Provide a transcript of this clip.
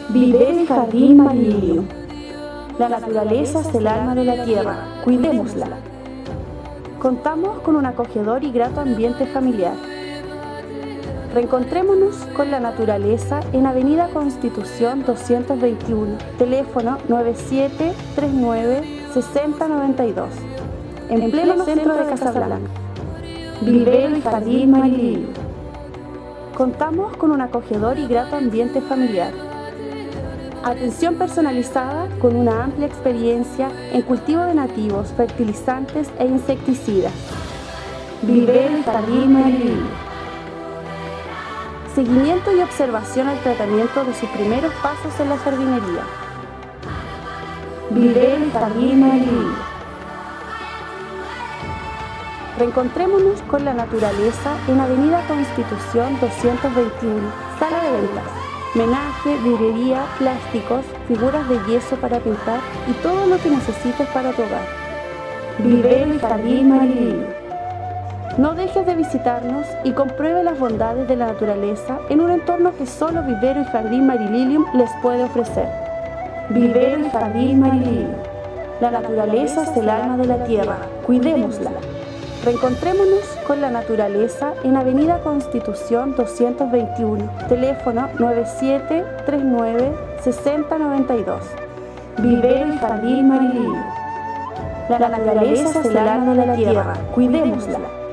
Vivero y Jardín Marililium. La naturaleza es el alma de la tierra, cuidémosla. Contamos con un acogedor y grato ambiente familiar. Reencontrémonos con la naturaleza en Avenida Constitución 221, teléfono 9739-6092, en pleno centro de Casablanca. Vivero y Jardín Marililium. Contamos con un acogedor y grato ambiente familiar. Atención personalizada con una amplia experiencia en cultivo de nativos, fertilizantes e insecticidas. Vivero y Jardín Marililium. Seguimiento y observación al tratamiento de sus primeros pasos en la jardinería. Vivero y Jardín Marililium. Reencontrémonos con la naturaleza en Avenida Constitución 221, sala de ventas. Menaje, vidriería, plásticos, figuras de yeso para pintar y todo lo que necesites para tu hogar. Vivero y Jardín Marililium. No dejes de visitarnos y compruebe las bondades de la naturaleza en un entorno que solo Vivero y Jardín Marililium les puede ofrecer. Vivero y Jardín Marililium. La naturaleza es el alma de la tierra, cuidémosla. Reencontrémonos con la naturaleza en Avenida Constitución 221, teléfono 9739-6092. Vivero y Jardín Marililium. La naturaleza es el alma de la tierra, cuidémosla.